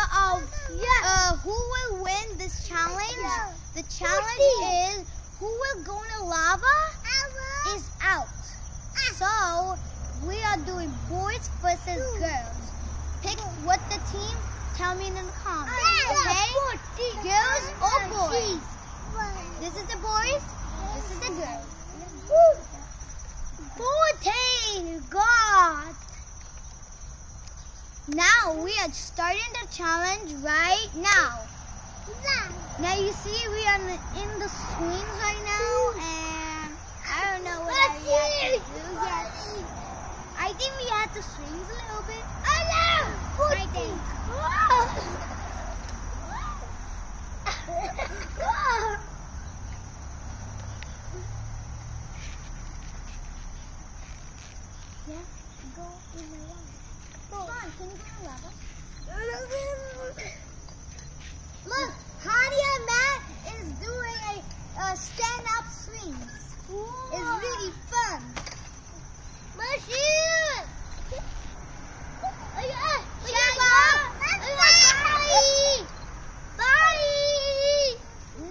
who will win this challenge? The challenge is who will go in the lava is out. So we are doing boys versus girls. Pick what the team. Tell me in the comments. Okay? Girls or boys? This is the boys. This is the girls. 14. God. Now we are starting the challenge right now. Now you see we are in the swings right now, and I don't know what I have to do yet. I think we have to swing a little bit. I think. Yeah, go in the water. Come on, can you go in the lava? Look, Haniya Matt is doing a step